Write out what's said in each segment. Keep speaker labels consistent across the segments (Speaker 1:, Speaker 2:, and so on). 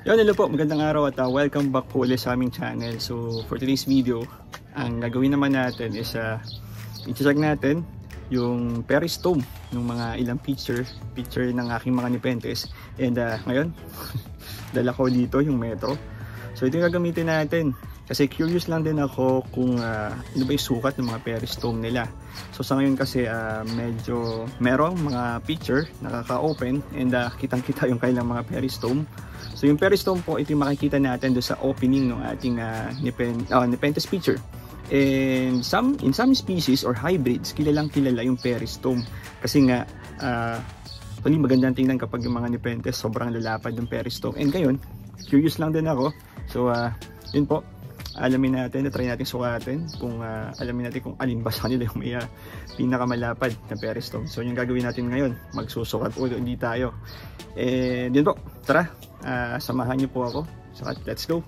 Speaker 1: Yo, hello po, magandang araw at welcome back po ulit sa aming channel. So for today's video, ang gagawin naman natin is i-check natin yung peristom ng mga ilang picture ng aking mga Nepenthes. And ngayon, dala ko dito yung Metro. So ito yung gagamitin natin. Kasi curious lang din ako kung ano ba yung sukat ng mga peristom nila. So sa ngayon kasi medyo merong mga picture nakaka-open and kitang-kita yung kailang mga peristom. So yung peristom po, ito yung makikita natin doon sa opening ng ating Nepenthes picture. And in some species or hybrids, kilalang kilala yung peristom. Kasi nga, magandang tingnan kapag yung mga Nepenthes sobrang lalapad yung peristom. And ngayon, curious lang din ako. So yun po, alamin natin, try natin sukatin kung alamin natin kung alin ba sa kanila yung may pinakamalapad na peristom. So yung gagawin natin ngayon, magsusukat ulit tayo. And yun po, tara, samahan niyo po ako. Sukat, let's go!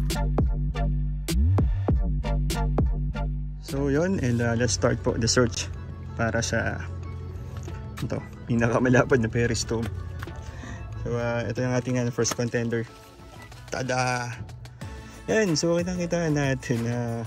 Speaker 1: So yun, and let's start po the search para sa ito, pinakamalapad na peristom. So ito yung ating first contender. Tada! Yan, so kita natin na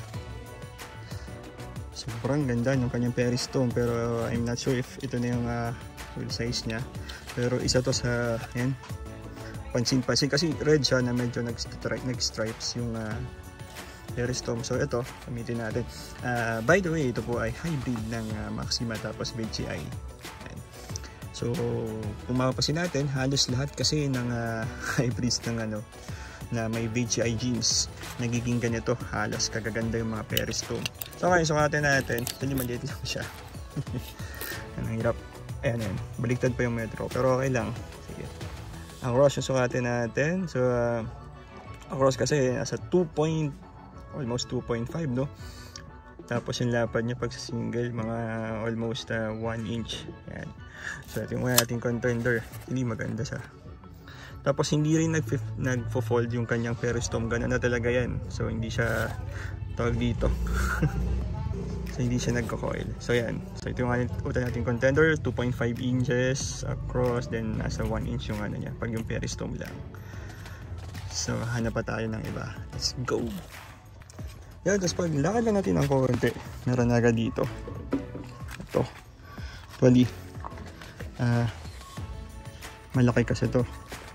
Speaker 1: sobrang ganda ng kanyang peristom, pero I'm not sure if ito na yung full size niya. Pero isa to sa, yan, pansin-pansin kasi red siya na medyo nag-stripes yung peristom. So ito, gamitin natin. By the way, ito po ay hybrid ng Maxima tapos BGI. So kung mapapansin natin, halos lahat kasi ng hybrids ng na may BGI genes nagiging ganito, halos kagaganda yung mga peristom. So ngayon sukatin natin. Ito maliit lang siya. Ang hirap. Ayan, baliktad pa yung Metro, pero okay lang. Sige. Ang cross yung sukatin natin. So ang cross kasi nasa almost 2.5, no? Tapos yung lapad niya pag sa single, mga almost 1 inch. Ayan. So ito yung ating contender. Hindi maganda siya. Tapos hindi rin nagfo-fold yung kanyang peristom. Ganun na talaga yan. So hindi siya tawag dito. So hindi siya nagko-coil. So yan. So ito yung ating contender. 2.5 inches across. Then nasa 1 inch yung niya. Pag yung peristom lang. So hanap pa tayo ng iba. Let's go. Yan. Tapos pag lakad lang natin ng konti, meron na agad dito. Ito. Actually, malaki kasi ito.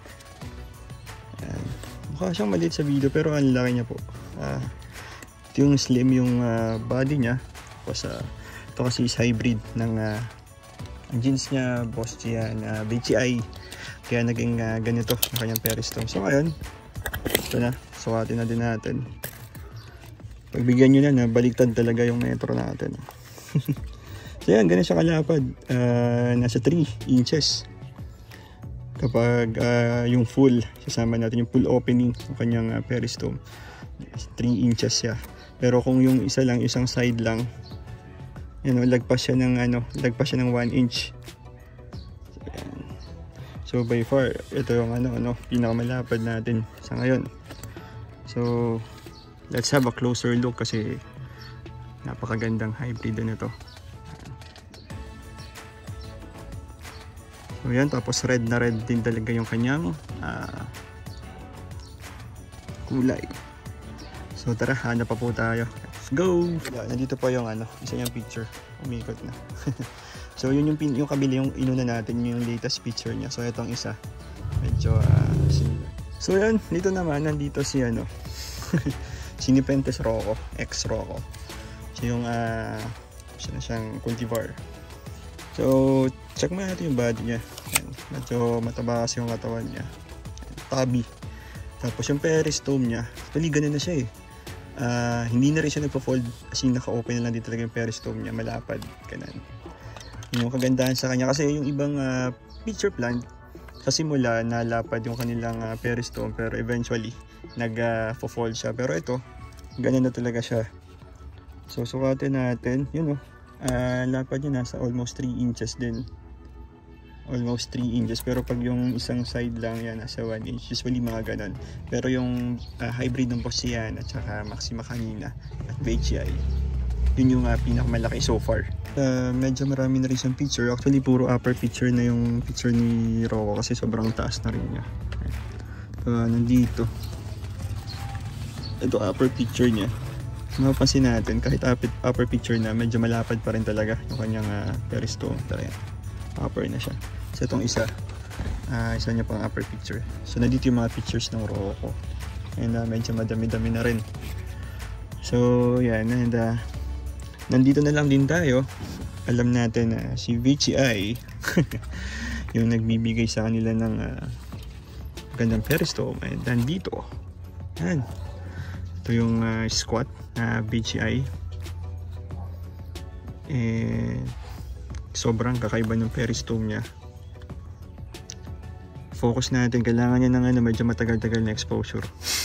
Speaker 1: Mukha siyang maliit sa video pero ang laki niya po. Ito yung slim yung body niya. Tapos ito kasi is hybrid ng ang jeans niya, boss niya na BGI. Kaya naging ganito ang kanyang peristom. So ngayon, ito na. Sukatin na din natin. Pagbigyan nyo na, baliktad talaga yung Metro natin. So yan, ganun siya kalapad. Nasa 3 inches. Kapag yung full, sasama natin yung full opening ng kanyang peristom, 3 inches siya. Pero kung yung isa lang, isang side lang, lagpas siya ng 1 inch. So by far, ito yung pinakamalapad natin sa ngayon. So let's have a closer look kasi napakagandang hybrid na ito. So yan, tapos red na red din talaga yung kanyang kulay. So tara, hanap pa po tayo. Let's go! Nandito pa yung isa niyang picture. Umikot na. So yun yung kabila, yung inuna natin, yung latest picture niya. So itong isa, medyo so yan, dito naman, nandito si si Nepenthes Rocco, ex-Rocco. So yung siya na siyang cultivar. So check mo natin yung body niya. Ayan, medyo mataba kasi yung katawan niya. Tabi. Tapos yung peristom niya, actually ganun na siya hindi na rin siya nagpo-fold, kasi naka-open na lang din talaga yung peristom niya, malapad, ganun. Yung kagandahan sa kanya, kasi yung ibang picture plant, sa simula nalapad yung kanilang peristom, pero eventually nag-fold siya. Pero ito, ganun na talaga siya. So sukatin natin, yun lapad niya nasa almost 3 inches din. Almost 3 inches. Pero pag yung isang side lang yan, nasa 1 inch. Usually mga ganun. Pero yung hybrid ng Boscian at saka Maxima kanina at BGI, yun yung pinakamalaki so far. Medyo marami na rin siyang picture. Actually puro upper picture na yung picture ni Rocco kasi sobrang taas na rin niya. Nandito. Ito upper picture niya. Mapapansin natin kahit upper picture na medyo malapad pa rin talaga yung kanyang peristome. Tara yan. Upper na siya. So itong isa niya pang upper picture. So nandito yung mga pictures ng Roco. And medyo madami-dami na rin. So yan. And nandito na lang din tayo. Alam natin na si VCI yung nagbibigay sa kanila ng gandang peristome. And nandito. Yan. Ito yung squat na VCI. Sobrang kakaiba ng peristome niya. Focus natin, kailangan niya ng medyo matagal-tagal na exposure.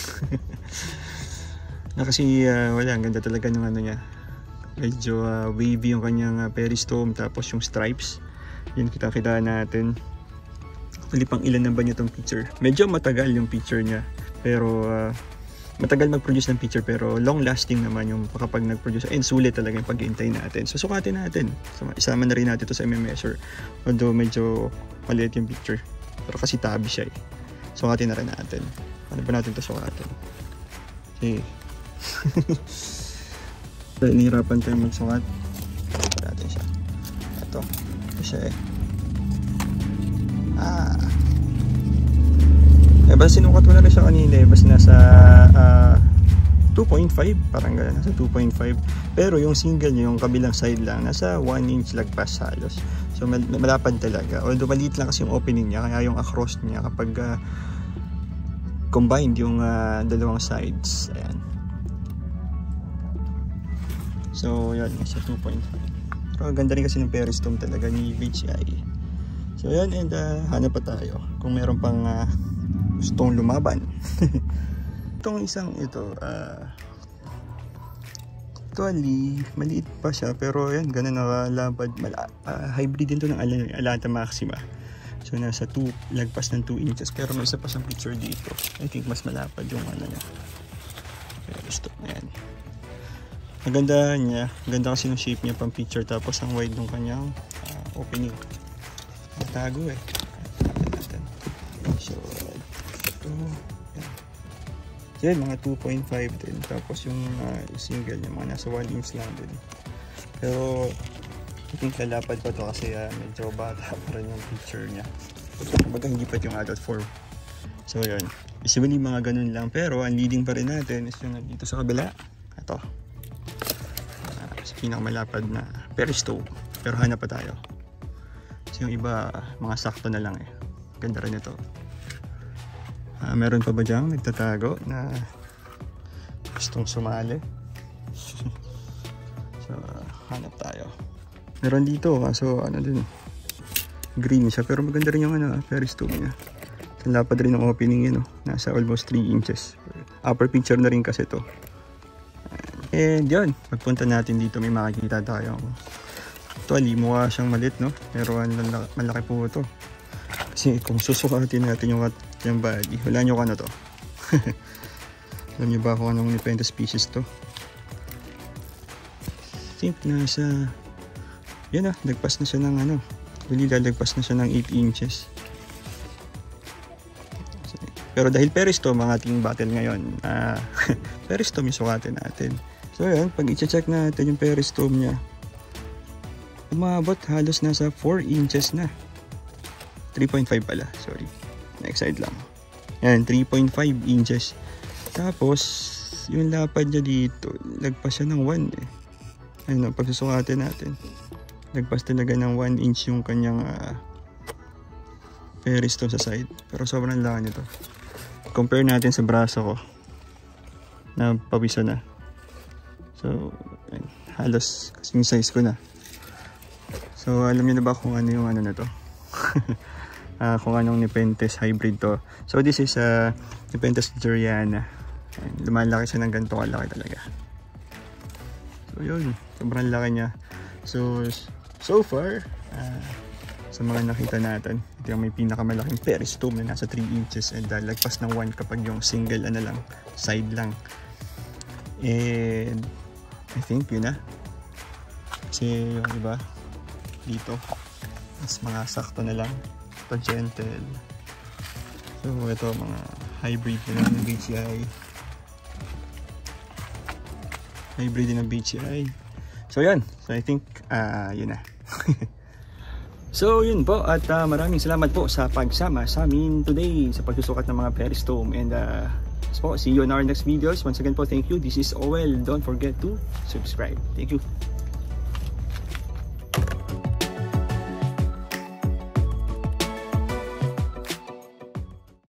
Speaker 1: Kasi wala, ang ganda talaga ng niya. Medyo wavy yung kanyang peristome, tapos yung stripes. Yun kita-kita natin. Actually, pang ilan na ba niya itong picture? Medyo matagal yung picture niya. Pero matagal mag-produce ng picture, pero long-lasting naman yung kapag nag-produce. And sulit talaga yung pag-iintay natin. So sukatin natin. So, isama na rin natin ito sa measure. Although medyo maliit yung picture. Pero kasi tabi siya eh. Sukatin na rin natin. Ano ba natin ito sukatin? Okay. So, inihirapan tayo magsukat. Ito natin siya. Ito siya eh. Basta sinukat ko na rin siya kanina eh. Basta nasa 2.5. Parang gano'n. Nasa 2.5. Pero yung single niya, yung kabilang side lang, nasa 1 inch lagpas halos. So malapad talaga. Although maliit lang kasi yung opening niya. Kaya yung across niya kapag combined yung dalawang sides. Ayan. So yun. Nasa 2.5. Pero ganda rin kasi ng peristome talaga ni VCI. So yun. And hanap pa tayo. Kung meron pang gustong lumaban. Itong isang ito actually maliit pa siya, pero yan ganun nakalabad. Hybrid din to ng Alanta Maxima. So nasa 2, lagpas ng 2 inches. Pero may isa pa siyang picture dito. I think mas malapad yung niya. Pero gusto na yan. Maganda niya. Ganda kasi ng shape niya pang picture. Tapos ang wide ng kanyang opening. Natago eh. Natin. So yan, mga 2.5 din. Tapos yung single niya, mga nasa 1 inch lang din. Pero I think lalapad pa to kasi medyo bata pa rin yung picture niya. Kumbaga hindi pa yung adult form. So yun, usually mga ganun lang. Pero ang leading pa rin natin is yung dito sa kabila. Ito sa pinakamalapad na peristome. Pero hanap pa tayo. So yung iba, mga sakto na lang eh. Ganda rin ito. Meron pa ba diyang nagtatago na gustong sumali? So hanap tayo. Meron dito kaso din, green siya, pero maganda rin yung peristome niya. Ang lapad rin ng opening yun, nasa almost 3 inches. Upper picture na rin kasi to. And yun, pagpunta natin dito may makikita tayo. Actually mukha siyang malit, no? Pero malaki po ito. Kasi kung susukatin natin yung body, wala nyo to. Alam nyo ba kung anong Nepenthes species to? I think nasa yan lagpas na siya ng lalagpas na siya ng 8 inches. Pero dahil peristome ang ating battle ngayon, peristome yung sukatin natin. So yan, pag i-check natin yung peristome niya, umabot halos nasa 4 inches na. 3.5 pala, sorry. Next side lang. Yan, 3.5 inches. Tapos, yung lapad niya dito, lagpas siya ng 1 eh. Ayun, pagsusukatin natin. Lagpas talaga ng 1 inch yung kanyang peristome sa side. Pero sobrang laki nito. Compare natin sa braso ko. Na pabisa na. So, ayun, halos kasing size ko na. So, alam niyo na ba kung ano yung na to? Kung anong Nepenthes hybrid to. So this is Nepenthes Juriana. Lumalaki siya ng ganito kalaki talaga. So yun, sobrang laki niya. So far sa mga nakita natin, ito yung may pinakamalaking peristome na nasa 3 inches and lagpas ng 1 kapag yung single lang, side lang. And I think yun na. Kasi yung iba dito mas mga sakto na lang. Ito gentle. So ito mga hybrid din ng BGI. Hybrid din ng BGI. So yan. So I think yun na. So yun po, at maraming salamat po sa pagsama sa amin today sa pagsusukat ng mga Peristome, and po, see you in our next videos. Once again po, thank you. This is Owel. Don't forget to subscribe. Thank you.